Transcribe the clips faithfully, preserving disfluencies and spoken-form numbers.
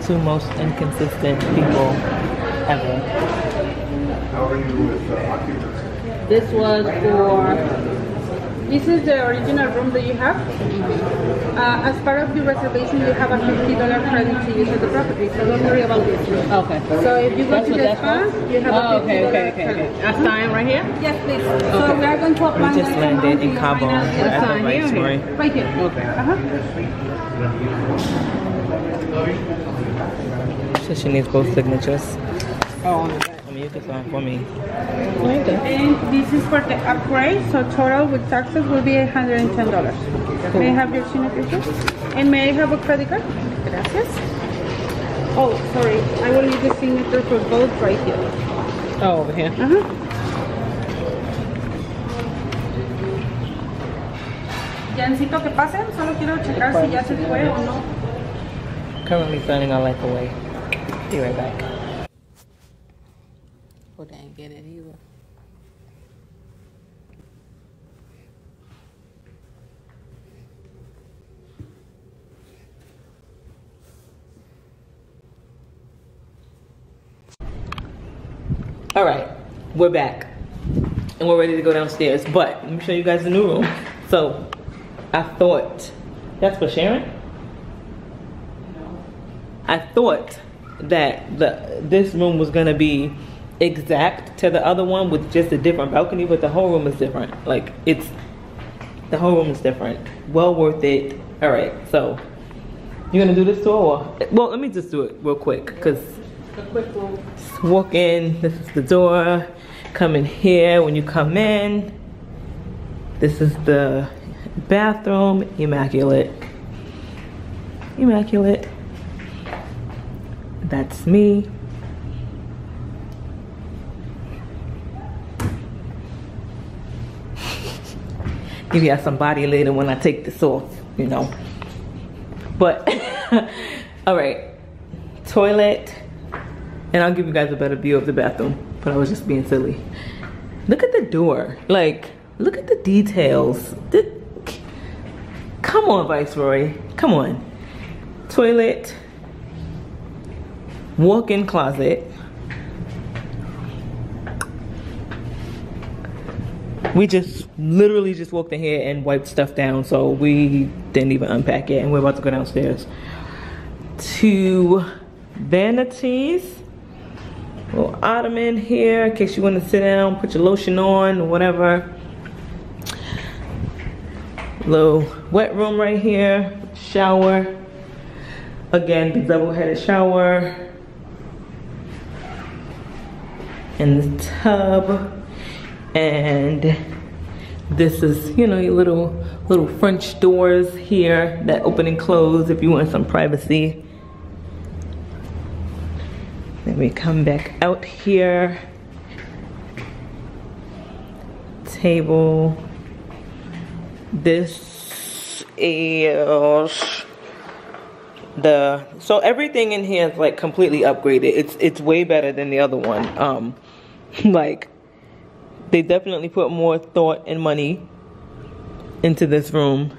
two most inconsistent people ever. How are you with uh, occupancy? This was for, this is the original room that you have. Uh, as part of your reservation, you have a fifty dollar credit to use at the property, so don't worry about this. Okay. So if you go That's to what the that's spa, for? you have Oh, a okay, fifty dollar okay, okay, credit. okay. I sign right here? Yes, please. So we are going to apply We just this landed amount in to your Cabo. final- We're at the Sign here, Viceroy. here. Right here. Okay. Uh-huh. So she needs both signatures. Oh, on the back. I mean, you can sign for me. And this is for the upgrade, so total with taxes will be one hundred ten dollars. May I have your signature? And may I have a credit card? Gracias. Oh, sorry. I will need the signature for both right here. Oh, over here. Uh-huh. Ya necesito que pasen, solo quiero checar si ya se fue o no. Currently signing our life away. Be right back. Oh, they ain't get it either. All right, we're back. And we're ready to go downstairs. But let me show you guys the new room. So, I thought, that's for Sharon? I thought that the this room was gonna be exact to the other one with just a different balcony, but the whole room is different. Like, it's, the whole room is different. Well worth it. All right, so you're gonna do this tour, or well, let me just do it real quick, because walk in. This is the door. Come in here. When you come in, this is the bathroom. Immaculate. Immaculate. That's me. Give you some body later when I take this off, you know. But, all right. Toilet. And I'll give you guys a better view of the bathroom. But I was just being silly. Look at the door. Like, look at the details. The, come on, Viceroy. Come on. Toilet. Walk-in closet. We just literally just walked in here and wiped stuff down, so we didn't even unpack it, and we're about to go downstairs. Two vanities. Little ottoman here in case you want to sit down, put your lotion on, or whatever. Little wet room right here. Shower. Again, the double-headed shower. And the tub. And this is, you know, your little little French doors here that open and close if you want some privacy. Then we come back out here. Table. This is the, so everything in here is like completely upgraded. It's it's way better than the other one. Um, like, they definitely put more thought and money into this room.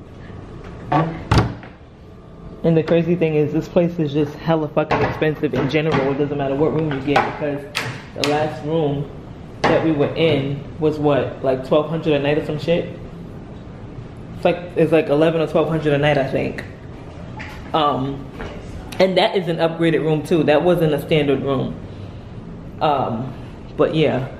And the crazy thing is, this place is just hella fucking expensive in general. It doesn't matter what room you get, because the last room that we were in was what, like twelve hundred a night or some shit? It's like, it's like eleven or twelve hundred a night, I think. Um, and that is an upgraded room too. That wasn't a standard room. Um, but yeah.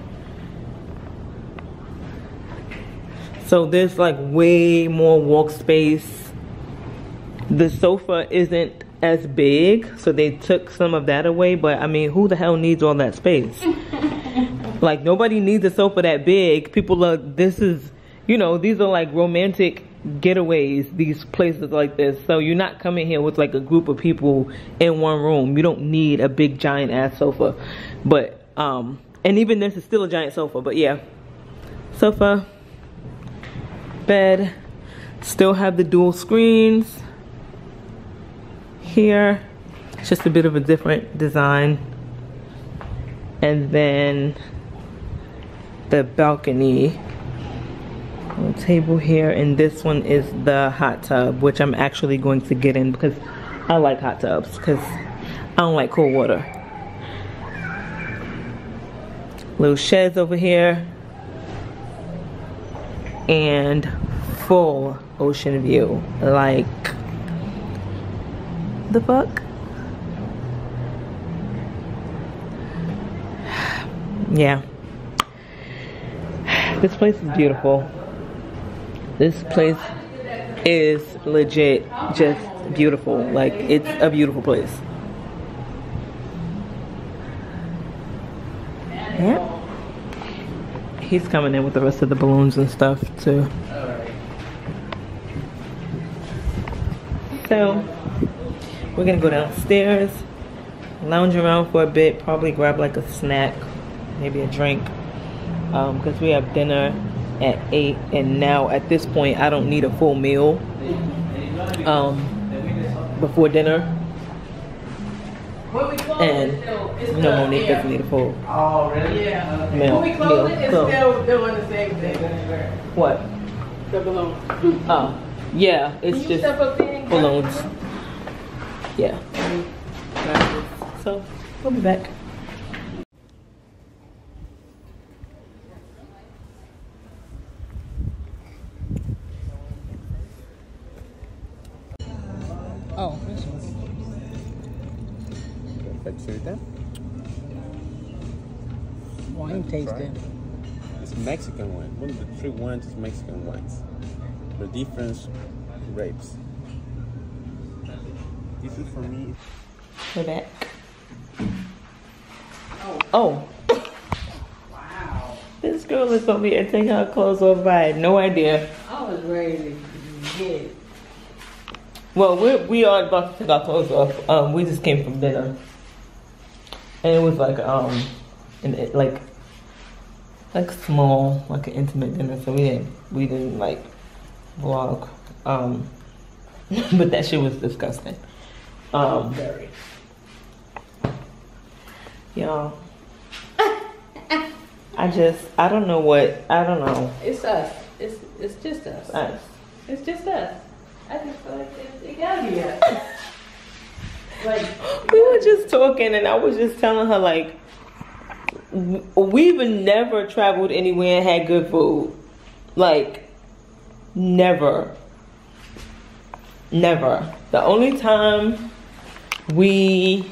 So there's like way more walk space. The sofa isn't as big, so they took some of that away, but I mean, who the hell needs all that space? Like, nobody needs a sofa that big. People are, this is, you know, these are like romantic getaways, these places like this. So you're not coming here with like a group of people in one room. You don't need a big giant ass sofa. But, um, and even this is still a giant sofa, but yeah. Sofa. Bed. Still have the dual screens here. It's just a bit of a different design. And then the balcony. Little table here, and this one is the hot tub, which I'm actually going to get in because I like hot tubs because I don't like cold water. Little sheds over here. And full ocean view. Like, the fuck? Yeah. This place is beautiful. This place is legit just beautiful. Like, it's a beautiful place. Yeah. He's coming in with the rest of the balloons and stuff too. So we're gonna go downstairs, lounge around for a bit, probably grab like a snack, maybe a drink, um, because we have dinner at eight, and now at this point I don't need a full meal um, before dinner. And no, Monique doesn't need a full Oh, really? Yeah. meal. When we close meal. it, it's So, still doing the same thing. what? The balloon. Oh, yeah, it's Can you just step up there and balloons. Yeah. So we'll be back. Oh, this one. Wine tasting. It's Mexican one. One of the three ones is Mexican ones. The different grapes. This is for me. We're back. Oh. Wow. This girl is over here taking her clothes off. I had no idea. I was ready to get it. Well, we're, we are about to take our clothes off. Um, we just came from dinner. And it was like, um, and it, like, like small, like an intimate dinner. So we didn't, we didn't like vlog. Um, but that shit was disgusting. Um, Very. Y'all, I just, I don't know what, I don't know. It's us. It's it's just us. Us. It's just us. I just feel like it, it gotta be us. Like, We were just talking, and I was just telling her, like, w- we've never traveled anywhere and had good food. Like, never. Never. The only time we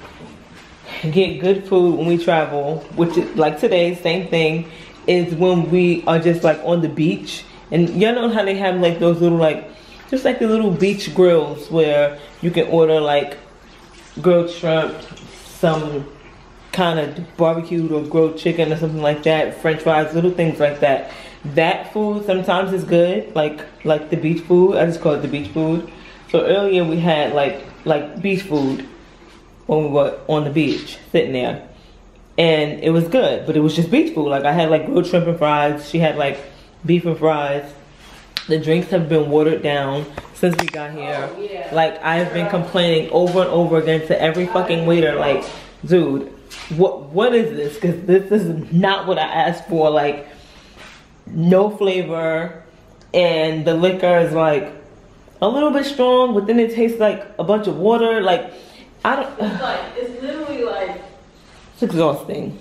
get good food when we travel, which is like today, same thing, is when we are just like on the beach. And you know how they have like those little like, just like the little beach grills where you can order like grilled shrimp, some kind of barbecued or grilled chicken or something like that, french fries, little things like that. That food sometimes is good, like like the beach food. I just call it the beach food. So earlier we had like like beach food when we were on the beach sitting there, and it was good, but it was just beach food. Like I had like grilled shrimp and fries. She had like beef and fries. The drinks have been watered down since we got here. Oh, yeah. Like I've been complaining over and over again to every fucking waiter, like, dude, what what is this? Because this is not what I asked for. Like, no flavor, and the liquor is like a little bit strong, but then it tastes like a bunch of water. Like, I don't. it's like it's literally like It's exhausting.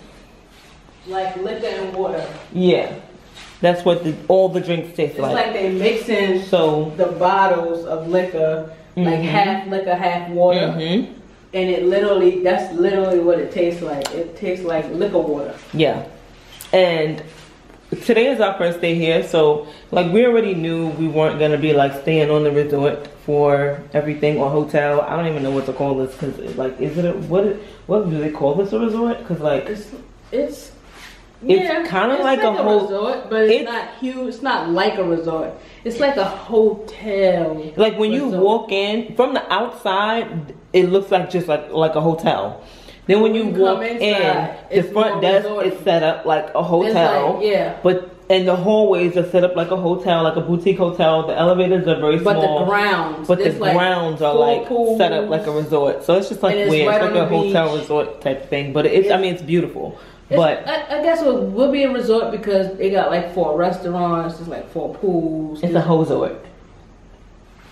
like liquor and water. Yeah, that's what the, all the drinks taste It's like. like they mix in So, the bottles of liquor, like Mhm. half liquor, half water, mhm, and it literally, that's literally what it tastes like. It tastes like liquor water. yeah. And today is our first day here, so like we already knew we weren't gonna be like staying on the resort for everything or hotel. I don't even know what to call this, because like, is it a, what what do they call this, a resort? Because like It's it's It's yeah, kinda it's like a whole- resort, but it's, it's- not huge. It's not like a resort. It's like a hotel. like when you resort. walk in from the outside, it looks like just like like a hotel. Then when you When you walk come in, inside, the it's front more desk resort-y. is set up like a It's hotel. like, yeah, But and the hallways are set up like a hotel, like a boutique hotel. The elevators are very but small. the grounds, But the there's like grounds are four like pools, set up like a resort. So it's just like And it's weird. right It's like on a the hotel beach. resort type thing. But it's, I It's- mean, it's beautiful. It's- But I, I guess it will be a resort because they got like four restaurants, there's like four pools. it's a resort.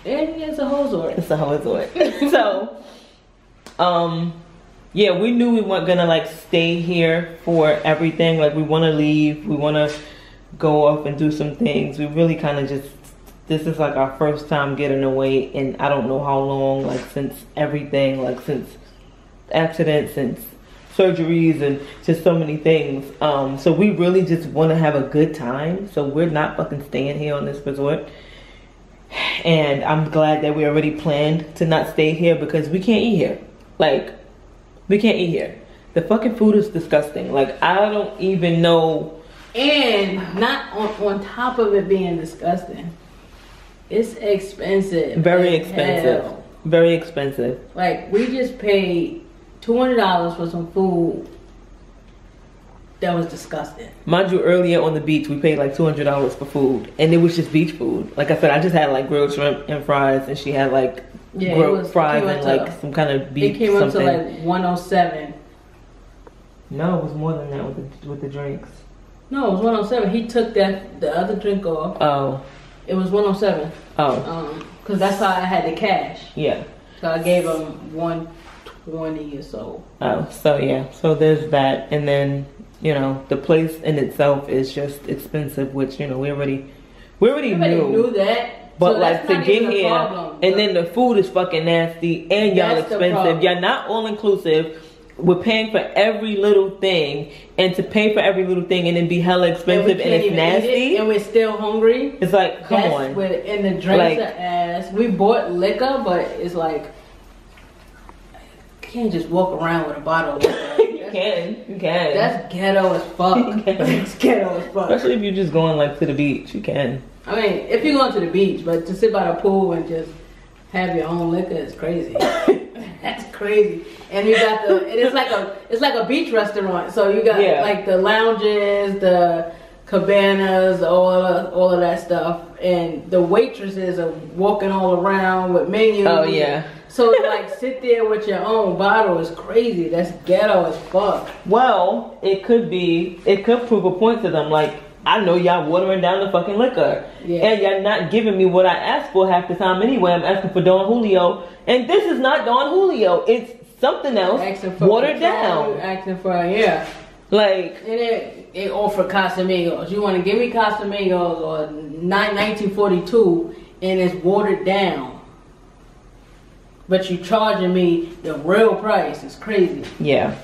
And it's a whole resort. It's a whole resort. So, um, yeah, we knew we weren't gonna like stay here for everything. Like we want to leave. We want to go off and do some things. We really kind of just. This is like our first time getting away in I don't know how long. Like since everything. Like since accidents, since surgeries, and just so many things. Um, so we really just want to have a good time. So we're not fucking staying here on this resort. And I'm glad that we already planned to not stay here because we can't eat here. Like, we can't eat here. The fucking food is disgusting. Like, I don't even know. And not on, on top of it being disgusting, it's expensive. Very expensive. Hell. Very expensive. Like, we just paid two hundred dollars for some food that was disgusting. Mind you, earlier on the beach, we paid like two hundred dollars for food. And it was just beach food. Like I said, I just had like grilled shrimp and fries. And she had like Yeah, grilled it was, fries it and to, like some kind of beef It came up something. to like one oh seven. No, it was more than that with the, with the drinks. No, it was one oh seven. He took that the other drink off. Oh. It was one oh seven. Oh. Um, Because that's how I had the cash. Yeah. So I gave him one twenty or so. Oh, so yeah. So there's that. And then, you know, the place in itself is just expensive, which, you know, we already we already Everybody knew. knew that. But so like that's to not get even a here, problem. and then the food is fucking nasty, and y'all That's the expensive. problem. Y'all not all inclusive. We're paying for every little thing, and to pay for every little thing and then be hella and, we expensive and, can't it's even eat nasty. it, and we're still hungry. It's like, come That's on. With, and the drinks Like- are ass. We bought liquor, but it's like you can't just walk around with a bottle of liquor. You can, you can. That's ghetto as fuck. That's ghetto as fuck. Especially if you're just going like to the beach, you can. I mean, if you're going to the beach, but to sit by the pool and just have your own liquor is crazy. That's crazy. And you got the, and it's like a, it's like a beach restaurant. So you got Yeah. like the lounges, the cabanas, all of, all of that stuff, and the waitresses are walking all around with menus. Oh yeah. So like sit there with your own bottle is crazy. That's ghetto as fuck. Well, it could be, it could prove a point to them. Like, I know y'all watering down the fucking liquor. Yeah. And y'all not giving me what I asked for half the time anyway. I'm asking for Don Julio. And this is not Don Julio. It's something else Asking for watered control, down. Asking for, yeah. Like, And they, they offer Casamigos. You want to give me Casamigos or nineteen forty-two and it's watered down. But you charging me the real price. It's crazy. yeah.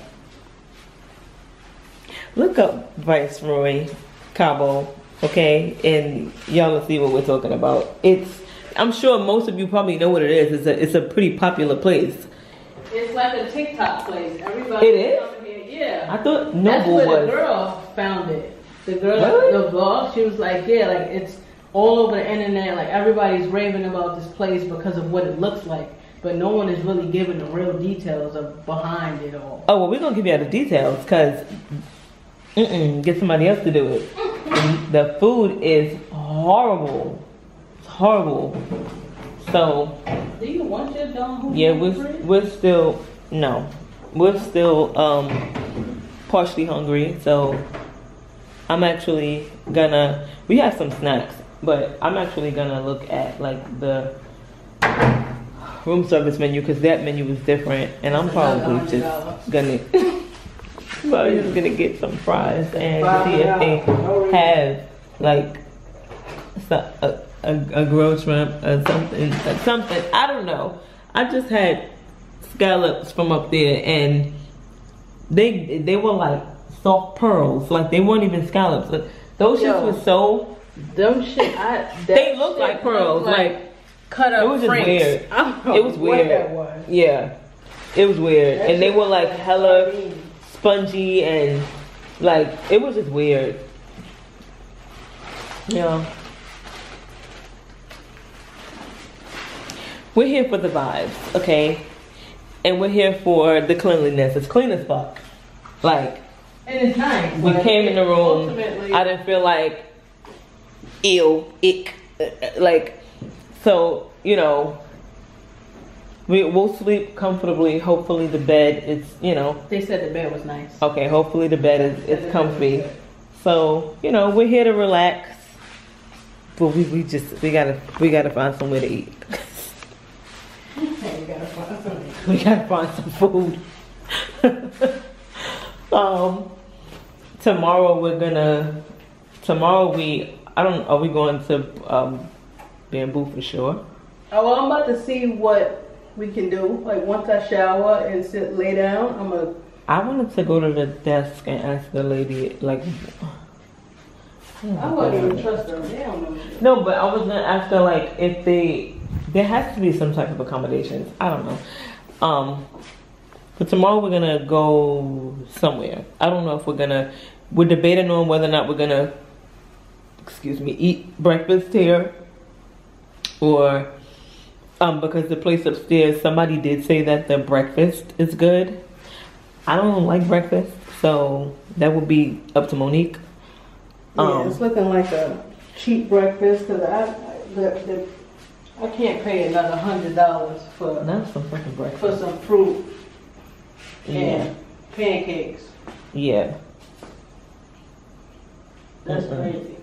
Look up Viceroy Cabo, okay? And y'all will see what we're talking about. It's, I'm sure most of you probably know what it is. It's a, it's a pretty popular place. It's like a TikTok place. Everybody It is? coming here. Yeah. I thought That's Noble where was. the girl found it. The girl, Really? the blog, she was like, yeah, like it's all over the internet. Like everybody's raving about this place because of what it looks like. But no one is really giving the real details of behind it all. Oh, well, we're going to give you all the details because mm-mm, get somebody else to do it. And the food is horrible. It's horrible. So, Do you want your Don Julio? yeah, we're, we're still, no, we're still um, partially hungry. So, I'm actually gonna, we have some snacks, but I'm actually gonna look at like the room service menu because that menu is different. And I'm probably just gonna, probably just gonna get some fries and see if they have like so- a, a, a grilled shrimp or something, or something. I don't know. I just had scallops from up there and they they were like soft pearls. Like they weren't even scallops. Like, those shits Yo. were so, Them shit, I, that they look shit like pearls. look Like, cut up it was just Franks. weird. I don't know it was what weird. that was. Yeah. It was weird. That And they shit were like was hella sardines. spongy and like it was just weird. Yeah. We're here for the vibes, okay? And we're here for the cleanliness. It's clean as fuck. Like, And it's nice. we but came in the room. ultimately- I didn't feel like ew, ick, uh, uh, like, so, you know, we, we'll sleep comfortably. Hopefully the bed is, you know, They said the bed was nice. okay, hopefully the bed is, is comfy. So, you know, we're here to relax. But we, we just, we gotta, we gotta find somewhere to eat. we gotta find some food. um, tomorrow we're gonna. Tomorrow we. I don't. Are we going to um, Bamboo for sure? Oh, well, I'm about to see what we can do. Like once I shower and sit, lay down, I'm gonna. I wanted to go to the desk and ask the lady, like. I wouldn't even trust her. They don't know. No, but I was gonna ask her like if they. There has to be some type of accommodations. I don't know. Um, but tomorrow we're gonna go somewhere. I don't know if we're gonna. We're debating on whether or not we're gonna. Excuse me, eat breakfast here, or um, because the place upstairs, somebody did say that the breakfast is good. I don't like breakfast, so that would be up to Monique. Yeah, Um, it's looking like a cheap breakfast because I, the, the, I can't pay another hundred dollars for Not some fucking breakfast. for some fruit Yeah. and pancakes. Yeah. That's Mm-mm. crazy.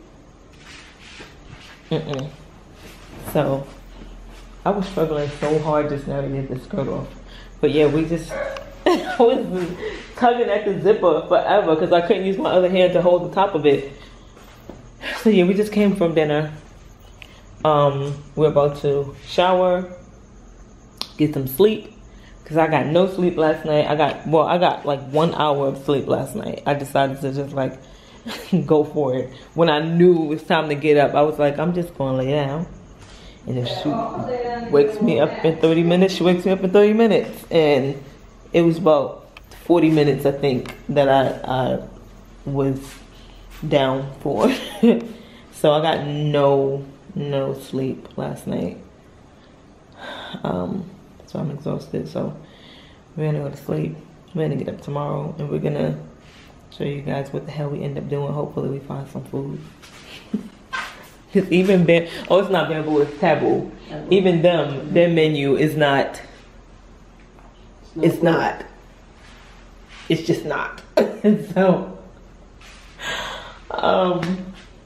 Mm-mm. So, I was struggling so hard just now to get this skirt off. But yeah, we just, I was tugging at the zipper forever because I couldn't use my other hand to hold the top of it. So yeah, we just came from dinner. Um, we're about to shower, get some sleep. Because I got no sleep last night. I got, well, I got like one hour of sleep last night. I decided to just like go for it. When I knew it was time to get up, I was like, I'm just going to lay down. And if she wakes me up in thirty minutes, she wakes me up in thirty minutes. And it was about forty minutes, I think, that I, I was down for. So I got no, no sleep last night. Um, so I'm exhausted. So we're gonna go to sleep. We're gonna get up tomorrow and we're gonna show you guys what the hell we end up doing. Hopefully we find some food. Cause even Bam, oh, it's not Bamboo, it's Taboo. Even them, their menu is not. It's not. It's just not. So, um.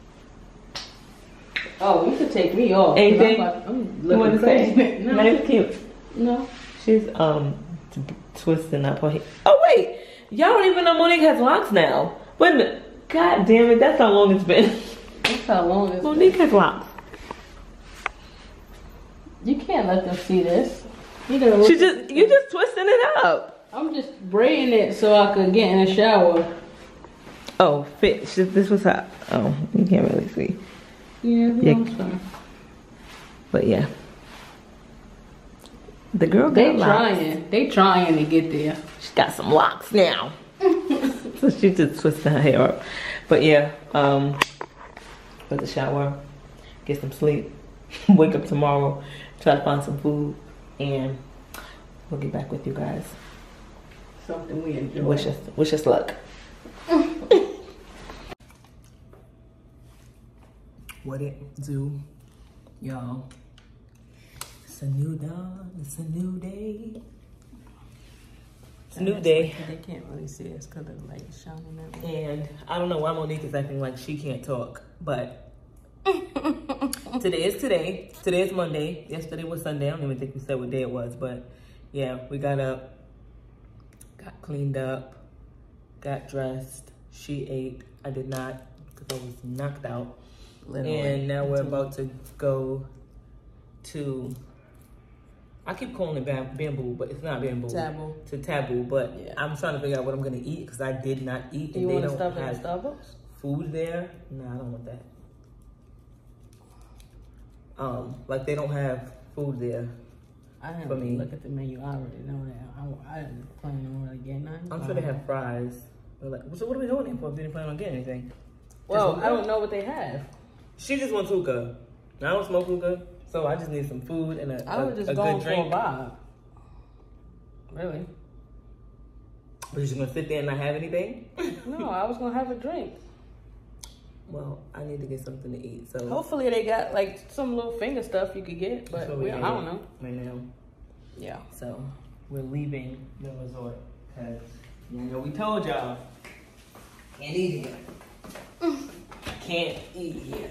Oh, you could take me off. 'cause Anything I'm, about- I'm you want looking to say? crazy. No. Nice, cute. No. She's um t- twisting up her hair. Oh wait, y'all don't even know Monique has locks now. Wait a minute. God damn it, that's how long it's been. That's how long it's Monique has locks. You can't let them see this. You gotta look. She just you just twisting it up. I'm just braiding it so I could get in the shower. Oh, fit. She, this was her. Oh, you can't really see. Yeah, Yeah. I'm fine. But yeah, the girl got They locks. trying. They trying to get there. She got some locks now. So she just twisted her hair up. But yeah, um, go to the shower, get some sleep, wake up tomorrow, try to find some food, and we'll get back with you guys. Something we enjoy. Wish us, wish us luck. What it do, y'all? It's a new dawn. It's a new day. It's a new day. They can't really see us because of the light shining that way. And I don't know why Monique is acting like she can't talk, but today is today. Today is Monday. Yesterday was Sunday. I don't even think we said what day it was, but yeah, we got up, got cleaned up, got dressed. She ate. I did not because I was knocked out. Literally. And now we're about to go to, I keep calling it bam- Bamboo, but it's not Bamboo. Taboo. To Taboo, but Yeah. I'm trying to figure out what I'm going to eat because I did not eat. Do you and want they to don't stop at have Starbucks? food there. No, I don't want that. Um, like they don't have food there. I didn't For me. look at the menu. I already know that. I, I didn't plan on really getting nothing. I'm sure they have fries. They're like, so what are we going in for if we didn't plan on getting anything? Well, Just I don't know what they have. She just wants hookah. I don't smoke hookah, so I just need some food and a, I a, was just a going good for a drink. vibe. Really? But you're just gonna sit there and not have anything? No, I was gonna have a drink. Well, I need to get something to eat. So Hopefully they got like some little finger stuff you could get, but so we, we're I don't know. right now. Yeah. So we're leaving the resort because you know we told y'all can't eat here. Can't eat here.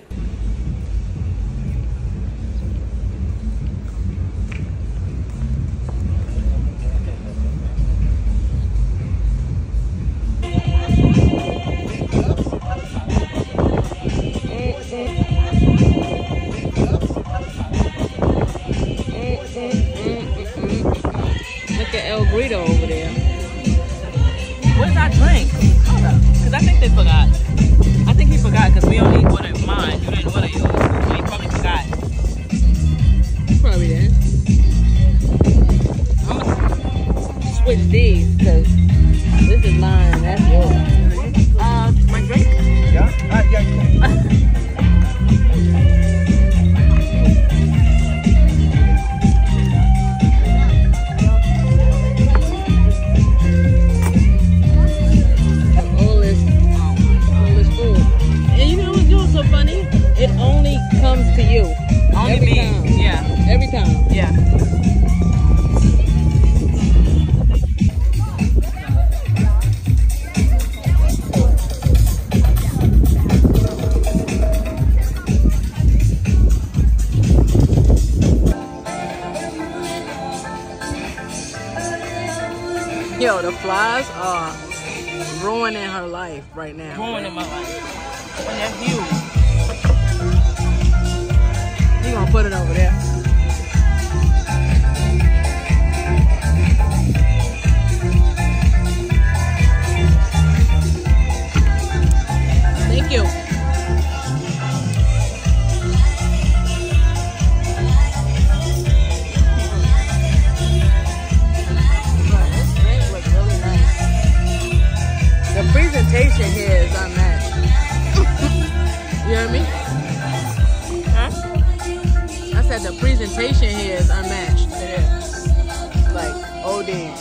they forgot. I think he forgot because we only ordered mine. You didn't order yours. So he probably forgot. Probably did. I'm gonna switch these because this is mine and that's yours. Uh, my drink? Yeah? Ah, yeah, yeah. All this, all this food. And you know what's doing so funny? It only comes to you. Only Every me. time. Yeah. Every time. Yeah. Yo, the flies are ruining her life right now. Ruining my life. And they're huge. You gonna put it over there? Thank you. The presentation here is unmatched. You hear me? Huh? I said the presentation here is unmatched. It is. Like, O D.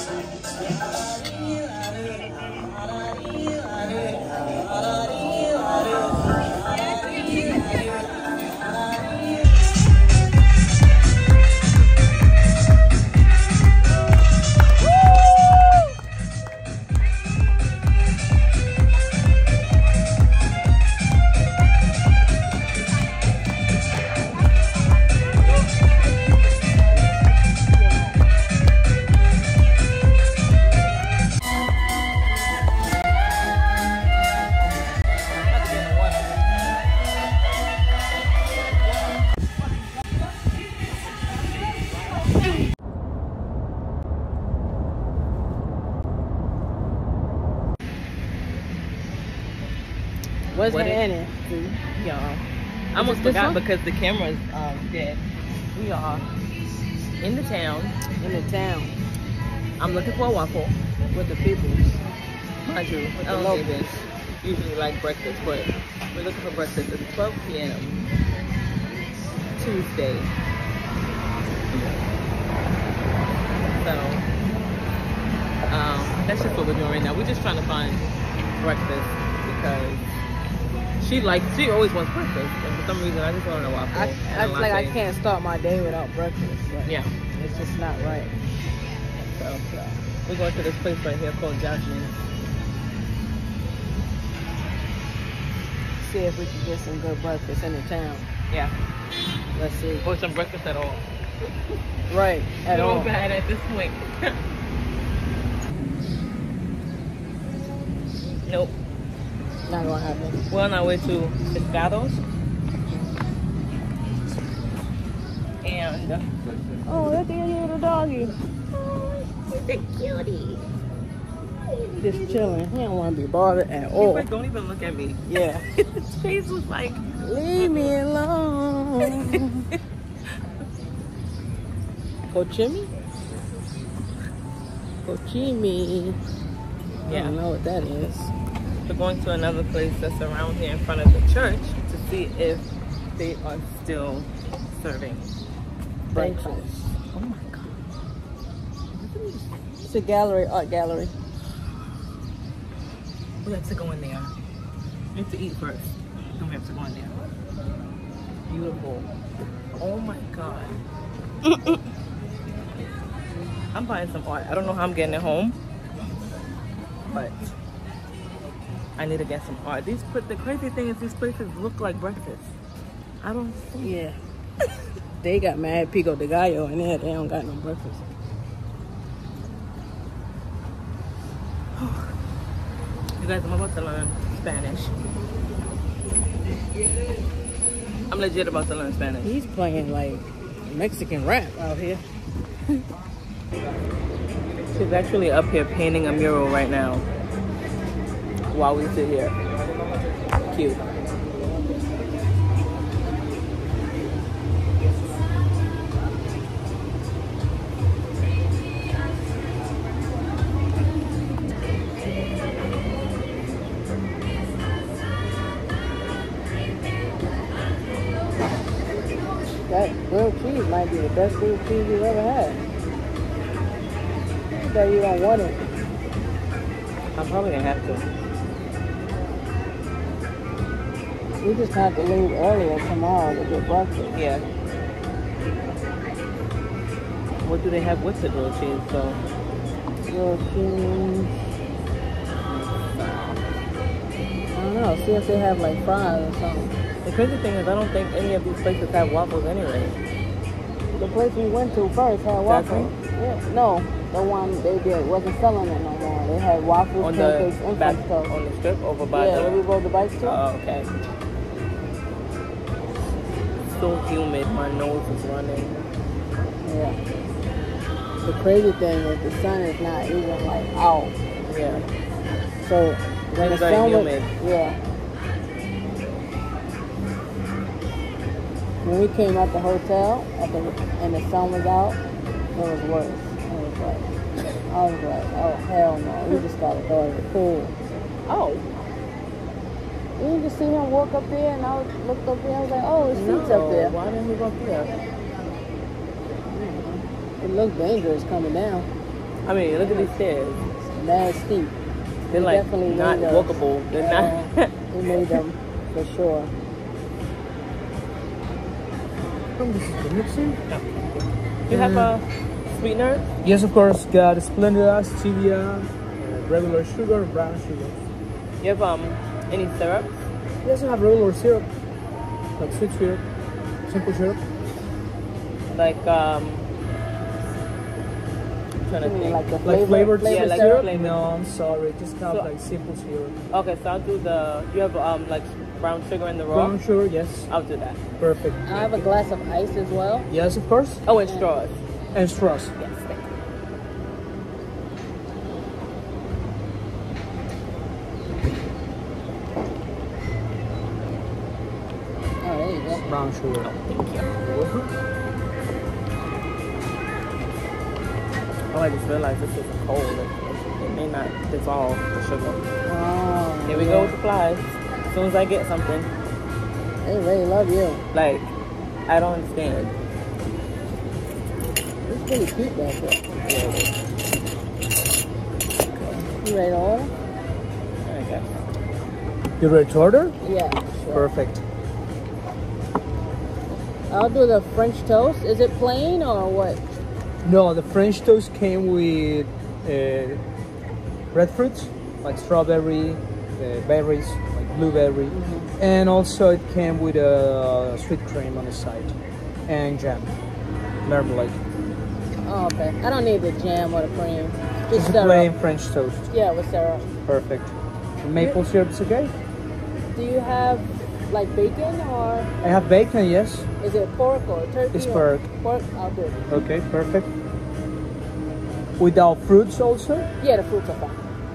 What's What is- happening? Y'all. I almost this forgot one? because the camera's um, dead. We are in the town. In the town I'm looking for a waffle. with the people. Mind you, I the don't locals. get this. Usually like breakfast, but we're looking for breakfast. It's twelve p m Tuesday. So, um, that's just what we're doing right now. We're just trying to find breakfast because she likes, she always wants breakfast, and for some reason I just want a waffle. I, and I a feel like I latte. can't start my day without breakfast. But Yeah. it's just not right. So, we're going to this place right here called Jasmine. See if we can get some good breakfast in the town. Yeah. Let's see. Or some breakfast at all. Right, at We're all. bad at this point. Nope. Not gonna happen. We're on our way to Pescados. And Oh, look at your little doggy. he's a cutie. Just chilling. He don't want to be bothered at He's all. like, don't even look at me. Yeah. His face was like, Leave me alone. Cochimi? Cochimi. I yeah. don't know what that is. We're going to another place that's around here in front of the church to see if they are still serving breakfast. Oh my god. It's a gallery, art gallery. We have to go in there. We have to eat first. Then we have to go in there. Beautiful. Oh my god. I'm buying some art. I don't know how I'm getting it home, but I need to get some art. These, but the crazy thing is these places look like breakfast. I don't see. Yeah. They got mad pico de gallo in there. They don't got no breakfast. You guys, I'm about to learn Spanish. I'm legit about to learn Spanish. He's playing like Mexican rap out here. She's actually up here painting a mural right now while we sit here. cute. That grilled cheese might be the best grilled cheese you've ever had. So you don't want it. I'm probably gonna have to. We just have to leave earlier tomorrow to get breakfast. Yeah. What do they have with the grilled cheese though? Grilled cheese. I don't know. See if they have like fries or something. The crazy thing is I don't think any of these places have waffles anyway. The place we went to first had waffles. Yeah. No, the one they did wasn't selling it no more. They had waffles, On pancakes, the and back, French toast. on the strip over by Yeah, the... where we rode the bikes to. Oh, okay. So humid, my nose is running. Yeah. The crazy thing is the sun is not even like out. Yeah. So when the It's very sun was, humid. yeah. When we came out the hotel at the, and the sun was out, it was worse. It was like, I was like, oh hell no. We just gotta go to the pool. Oh. You just see him walk up there, and I was, looked up there. I was like, oh, his seat's No, up there. why didn't he go up there? It looked dangerous coming down. I mean, look at these stairs. It's mad steep. They're They like definitely not made us. walkable. They're Uh, not. we made them for sure. This is the mixing. You have a sweetener? Yes, of course. Got Splenda, stevia, uh, regular sugar, brown sugar. You have um any syrup? We also have regular syrup, like sweet syrup, simple syrup. Like um I'm trying to You mean think. like the Like flavor, flavored flavor yeah, like syrup? flavor. No, I'm sorry. Just have So- like simple syrup. Okay, so I'll do the you have um like brown sugar in the raw? Brown sugar, yes. I'll do that. Perfect. I have a glass of ice as well. Yes, of course. Oh, and straws. And straws. Yes, thank you. Oh, there you go. Brown sugar. Thank you. Oh, I just realized this is cold. It, it may not dissolve the sugar. Oh, Here we yeah. go with the flies. As soon as I get something, They really love you. like, I don't understand. It's pretty cute back there. You ready to order? I guess. You ready to order? Yeah, sure. Perfect. I'll do the French toast. Is it plain or what? No, the French toast came with uh, red fruits, like strawberry, uh, berries, like blueberry, Mm-hmm. and also it came with a sweet cream on the side and jam, marmalade. Oh, okay. I don't need the jam or the cream. Just Just a syrup. plain French toast. Yeah, with syrup. Perfect. Maple syrup is okay? Do you have like bacon or I have bacon, yes. is it pork or turkey? It's or- pork. Pork, I'll do it. Okay, perfect. Without fruits also? Yeah, the fruits are fine.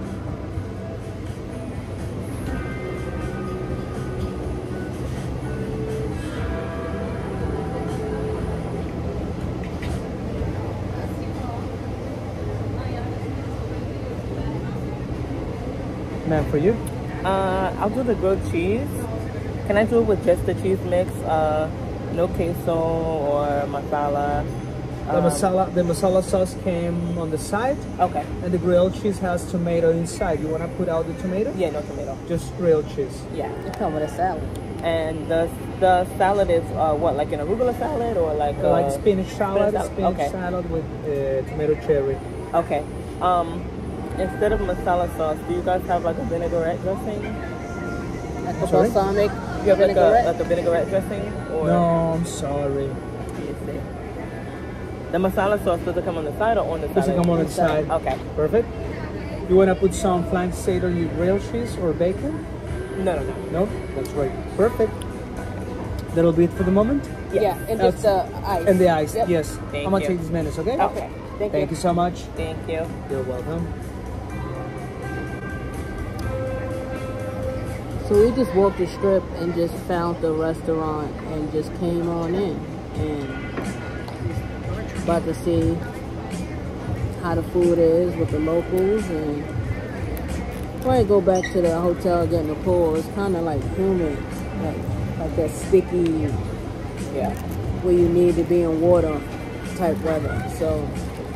Ma'am, for you? Uh, I'll do the grilled cheese. Can I do it with just the cheese mix? Uh, no queso or masala? The Um, masala, the masala sauce came on the side, Okay. and the grilled cheese has tomato inside. You wanna put out the tomato? Yeah, no tomato. Just grilled cheese. Yeah. It come with a salad. And the the salad is uh, what, like an arugula salad or like a like spinach salad, salad? spinach Okay. salad with uh, tomato cherry. Okay. Um, instead of masala sauce, do you guys have like a vinaigrette dressing? Like a Sorry? balsamic You have like a vinaigrette. like a vinaigrette dressing or? No, I'm sorry. Let me see. The masala sauce, does it come on the side or on the Does salad? it come on the Inside. side? Okay. Perfect. You wanna put some flank steak on your grilled cheese or bacon? No, no, no. No? That's right. Perfect. That'll be it for the moment. Yeah, and just the ice. And the ice, Yep. yes. Thank I'm gonna you. take these minutes, okay? Okay. Thank, Thank you. you so much. Thank you. You're welcome. So we just walked the strip and just found the restaurant and just came on in and about to see how the food is with the locals, and probably go back to the hotel, get in the pool. It's kind of like humid, like like that sticky, yeah, where you need to be in water type weather. So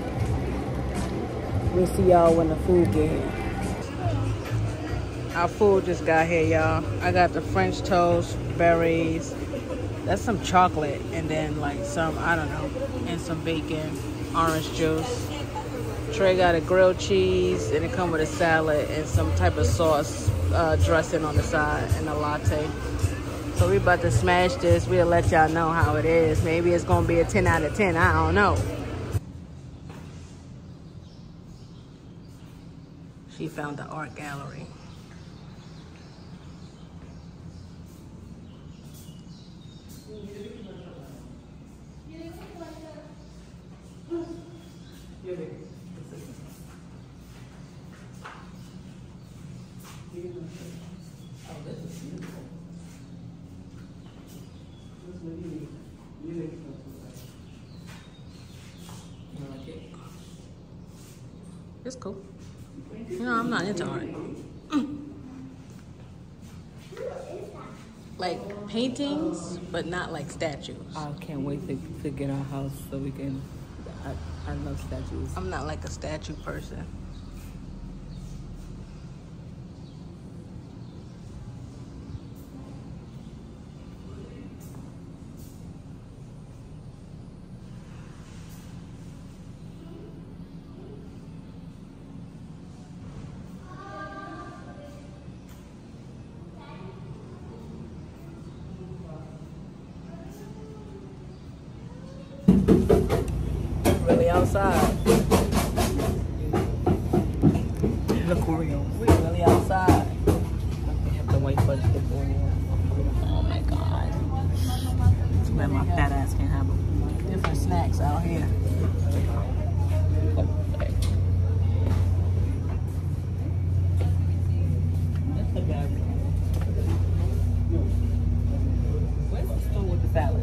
we'll see y'all when the food get here. Our food just got here, y'all. I got the French toast, berries. That's some chocolate, and then like some, I don't know, and some bacon, orange juice. Trey got a grilled cheese, and it come with a salad and some type of sauce uh, dressing on the side, and a latte. So we about to smash this. We'll let y'all know how it is. Maybe it's gonna be a ten out of ten. I don't know. She found the art gallery. It's cool. You know, I'm not into art. Like paintings, but not like statues. I can't wait to, to get our house so we can, I, I love statues. I'm not like a statue person. Really outside. The Oreo. We really outside. They have the white fudge dip Oreo. Oh my god. Too bad my fat ass can't have them. Different snacks out here. That's the bad. Where's the store with the salads?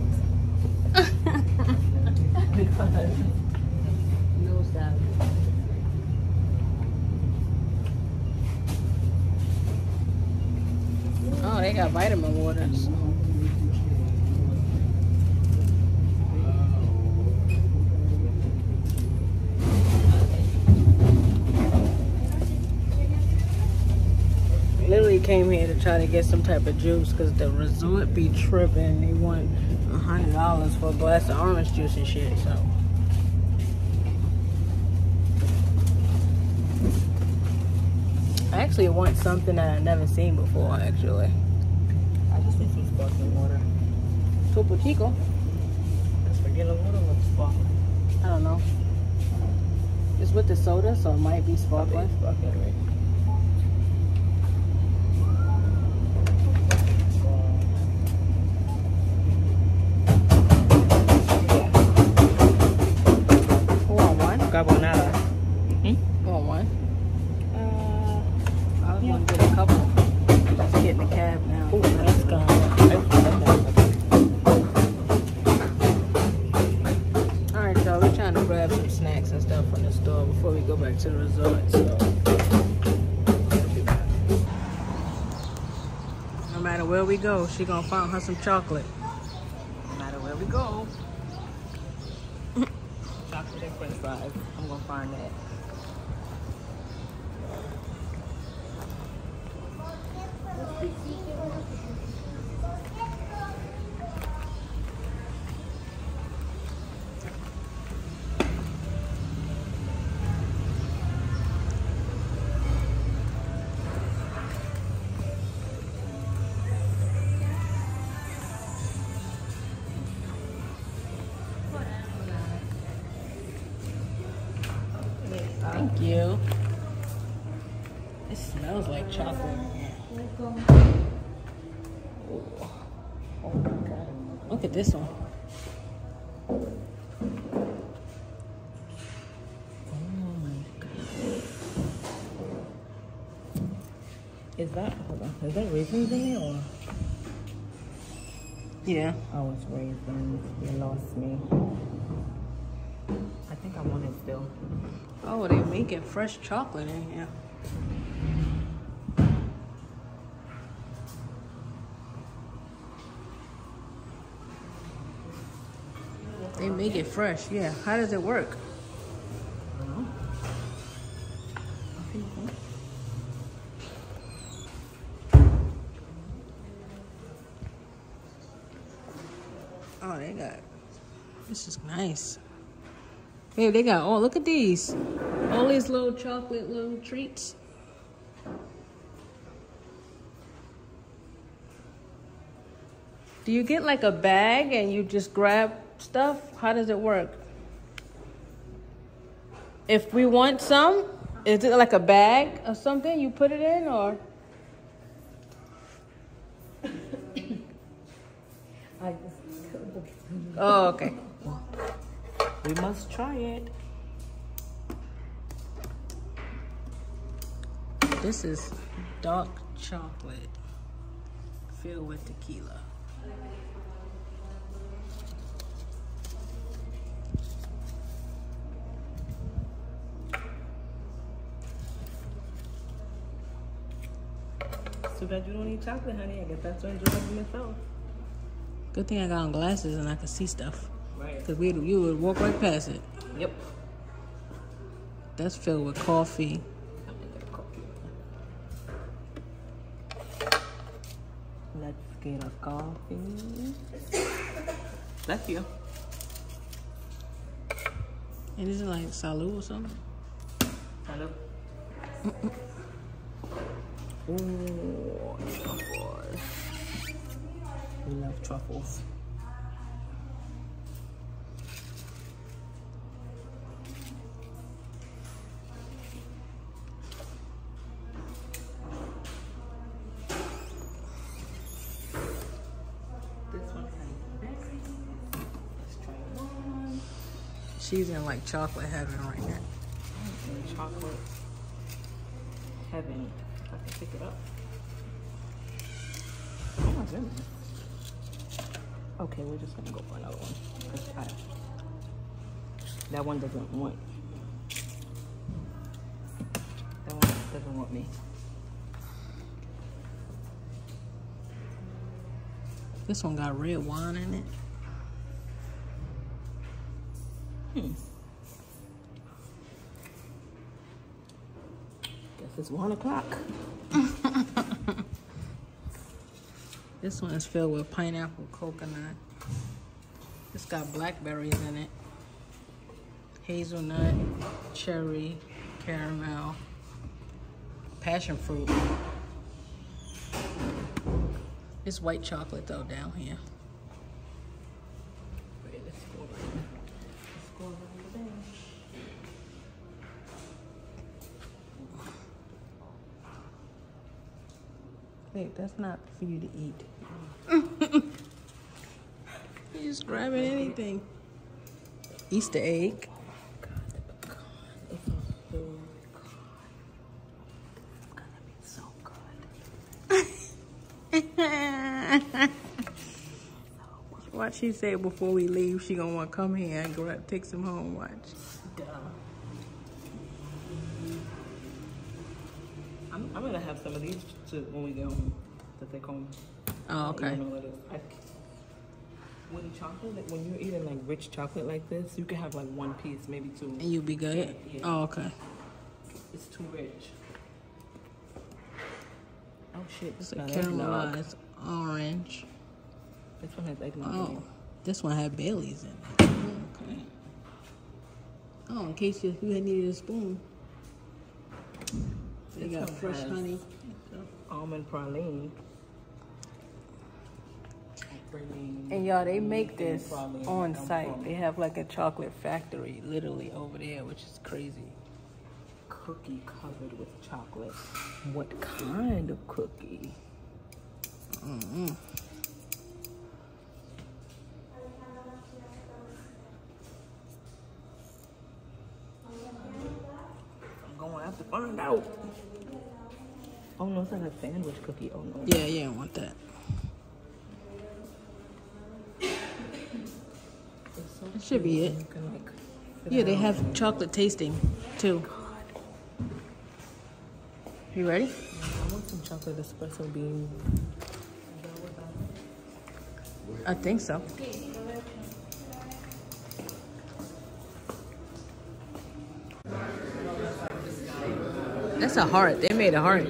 Because no salad. Oh, they got vitamin waters. Literally came here to try to get some type of juice because the resort be tripping. They want a hundred dollars for a glass of orange juice and shit. So I actually want something that I've never seen before. Actually, I just need some sparkling water. Topo Chico. That's regular water or sparkling? I don't know. It's with the soda, so it might be sparkling. Sparkling, right? Carbonara. Hmm? You want one? Uh, I was gonna get a couple. Let's get in the cab now. Oh, that's gone. Alright, y'all, we're trying to grab some snacks and stuff from the store before we go back to the resort. So no matter where we go, she gonna find her some chocolate. No matter where we go. Chocolate and french fries. I'm gonna find that. Thank you. It smells like chocolate. Oh, oh my god. Look at this one. Oh my god. Is that, hold on. Is that raisins in it or? Yeah. Oh, it's raisins. You lost me. I think I want it still. Oh, they making fresh chocolate in here. They make it fresh, yeah. How does it work? Oh, they got, this is nice. Babe, they got, oh, look at these. All these little chocolate little treats. Do you get like a bag and you just grab stuff? How does it work? If we want some, is it like a bag or something you put it in, or? Oh, okay. We must try it. This is dark chocolate filled with tequila. Too bad you don't eat chocolate, honey. I guess that's what enjoying myself. Good thing I got on glasses and I could see stuff. Right. Because we you would walk right past it. Yep. That's filled with coffee. Let's get a coffee. Bless you. And is it like salud or something? Hello. Ooh, truffles. We love truffles. This one has berries. Let's try one. She's in like chocolate heaven right now. In chocolate heaven. If I can pick it up. Oh my goodness. Okay, we're just gonna go for another one. 'Cause I, that one doesn't want. That one doesn't want me. This one got red wine in it. Hmm. Guess it's one o'clock. This one is filled with pineapple coconut. It's got blackberries in it. Hazelnut, cherry, caramel, passion fruit. It's white chocolate though down here. Wait, let's go around. Let's go around the bench. Wait, that's not for you to eat. You're just grabbing anything. Easter egg. God, the pecan is a whole pecan. It's gonna be so good. What she said before we leave, she gonna want to come here and grab, take some home. Watch. Duh. I'm, I'm gonna have some of these to, when we get home to take home. Oh, okay. You know what it is. I, when chocolate, like, when you're eating like rich chocolate like this, you can have like one piece, maybe two. And you be good? Yeah, yeah. Oh, okay. It's too rich. Oh shit! It's a Now that's eggnog. caramelized orange. This one has eggnog. in Oh, it. this one had Bailey's in it. Okay. Oh, in case you, you had needed a spoon. They This got one fresh has honey. Almond praline. Praline. And y'all, they make this Praline. on site. They have like a chocolate factory literally over there, which is crazy. Cookie covered with chocolate. What kind of cookie? Mm-hmm. I'm going to have to find out. Oh no, no, it's like a sandwich cookie. Oh no. Yeah, yeah, I want that. That should be it. Yeah, they have chocolate tasting too. You ready? I want some chocolate espresso beans. I think so. That's a heart. They made a heart.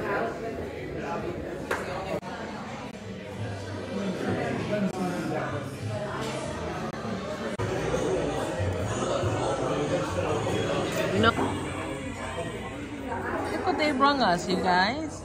You know, look what they brung us, you guys.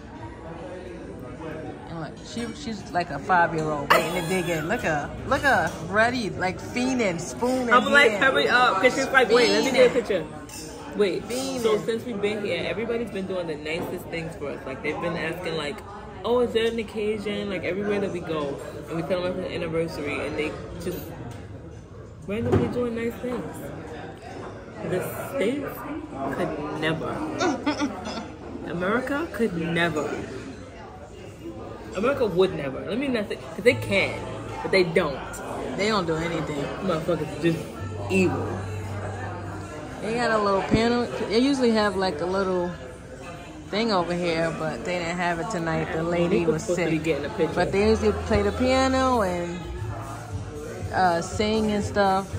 And look, she she's like a five-year-old waiting to dig in. Look at her, look at her, ready, like fiending, spooning. I'm like, here. hurry up, because she's like, wait, let me get a picture. Wait, Fiending. so since we've been here, everybody's been doing the nicest things for us. Like, they've been asking, like, oh, is there an occasion? Like, everywhere that we go, and we tell them it's an anniversary, and they just randomly doing nice things. The States could never. America could never. America would never. Let me not say, because they can, but they don't. They don't do anything. Motherfuckers just evil. They got a little piano. They usually have like a little thing over here, but they didn't have it tonight. The lady was supposed to be sick. getting a picture. But they usually play the piano and uh, sing and stuff.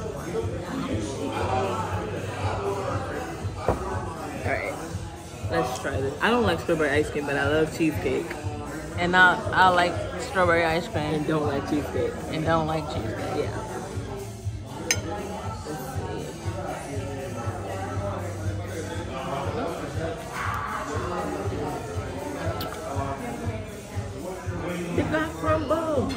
Alright, let's try this. I don't like strawberry ice cream, but I love cheesecake. And I, I like strawberry ice cream And don't like cheesecake. and don't like cheesecake. Yeah. They got crumble.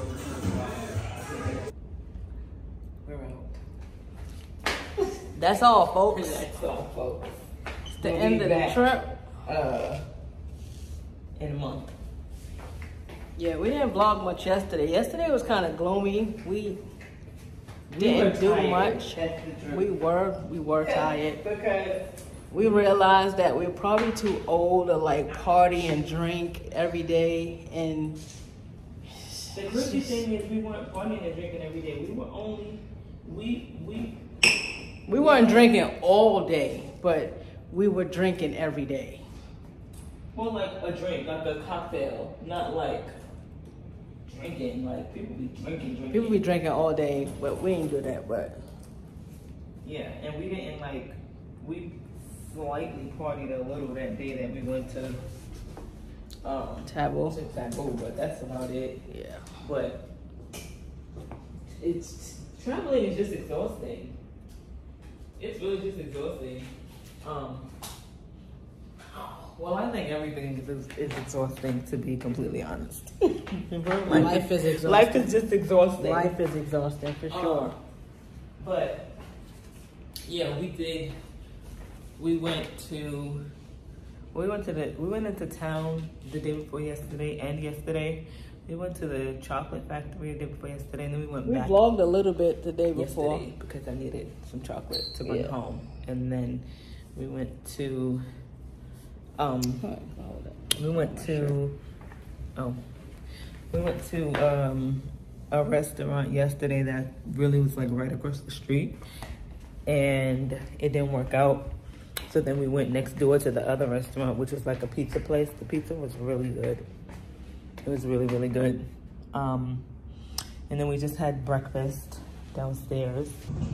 We're out. That's all, folks. That's all, folks. It's the We'll end be of the back. trip. Uh, in a month. Yeah, we didn't vlog much yesterday. Yesterday was kind of gloomy. We We didn't were do tired. much. That's the truth. We were, we were tired. Because We realized that we're probably too old to like party and drink every day, and the crazy thing is we weren't partying and drinking every day. We were only, we, we, we weren't drinking all day, but we were drinking every day. more like a drink, like a cocktail, not like drinking. Like people be drinking, drinking. People be drinking all day, but we ain't do that. But Yeah, and we didn't like, we slightly partied a little that day that we went to, um, Taboo. to Taboo, but that's about it. Yeah. But it's, traveling is just exhausting. It's really just exhausting. Um, well, I think everything is, is exhausting, to be completely honest. life, Life is exhausting. Life is just exhausting. Life is exhausting for sure. Um, but yeah, we did. We went to. We went to the. We went into town the day before yesterday and yesterday. We went to the chocolate factory the day before yesterday, and then we went We back vlogged a little bit the day before. yesterday because I needed some chocolate to bring Yeah. home, and then we went to. Um, we went to. Oh, we went to um a restaurant yesterday that really was like right across the street, and it didn't work out. So then we went next door to the other restaurant, which was like a pizza place. The pizza was really good. It was really, really good. Um, and then we just had breakfast downstairs.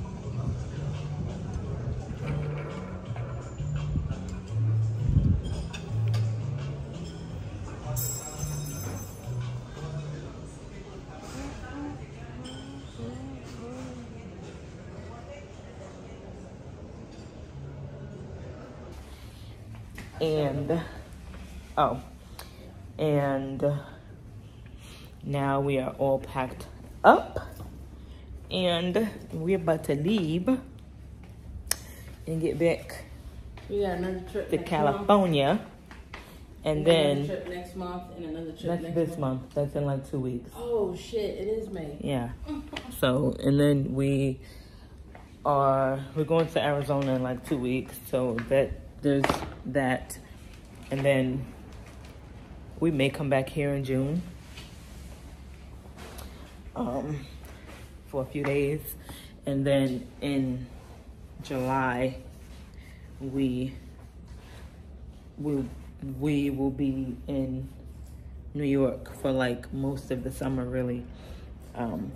And, oh, and now we are all packed up and we're about to leave and get back We got another trip to next California. month. And We got another then trip next month and another trip that's next this month. month. That's in like two weeks. Oh shit! It is May. Yeah. So, and then we are, we're going to Arizona in like two weeks. So that, there's that. And then we may come back here in June um, for a few days. And then in July, we will, we will be in New York for like most of the summer, really. Um,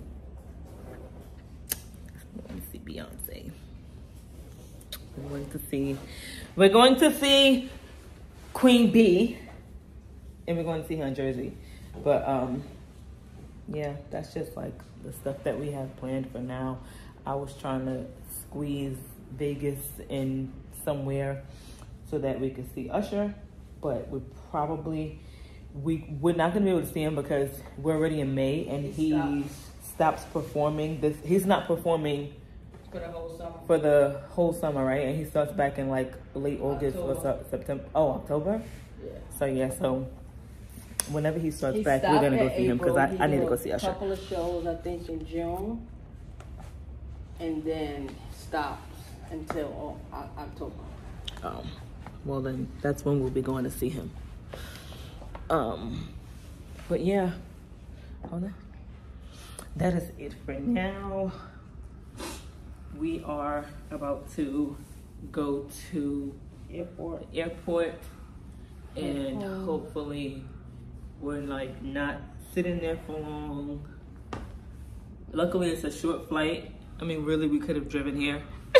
let me see Beyonce. We're going to see, we're going to see Queen Bee, and we're going to see her in Jersey. But um, yeah, that's just like the stuff that we have planned for now. I was trying to squeeze Vegas in somewhere so that we could see Usher, but we probably, we, we're not gonna be able to see him because we're already in May and he, he stops performing. This, he's not performing For the whole summer. For the whole summer, right? And he starts back in like late August October. or so, September. Oh, October? Yeah. So yeah, so whenever he starts He back, we're stopped gonna go in see him because I, April. I He need to did go see a Usher. couple of shows, I think, in June. And then stops until uh, October. Um, well then, that's when we'll be going to see him. Um, but yeah, hold on. That is it for now. We are about to go to Airport. airport and Mhm. hopefully we're like not sitting there for long. Luckily it's a short flight. I mean, really we could have driven here.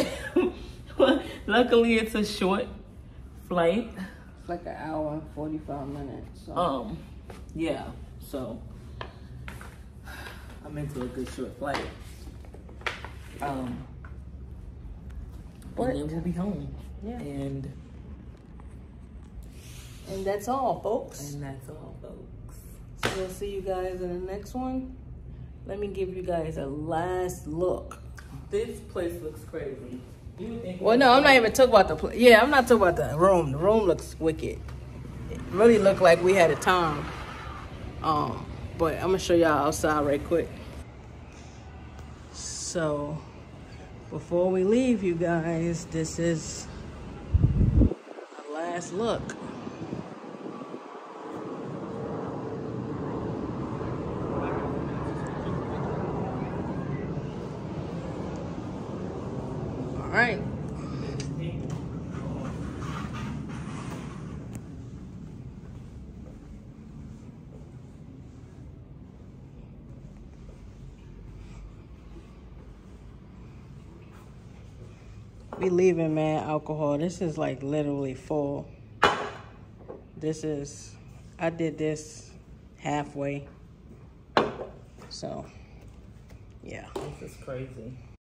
Luckily it's a short flight. It's like an hour and forty-five minutes. So. Um, yeah, so I'm into a good short flight. Um, What? and then we'll be home. Yeah. And And that's all, folks. and that's all, folks. So we'll see you guys in the next one. Let me give you guys a last look. This place looks crazy. You would think Well, no, I'm not even talking about the place. Yeah, I'm not talking about the room. The room looks wicked. It really looked like we had a time. Um, but I'm gonna show y'all outside right quick. So, before we leave, you guys, this is our last look. All right. We leaving, man, alcohol. This is like literally full. This is, I did this halfway. So, yeah. This is crazy.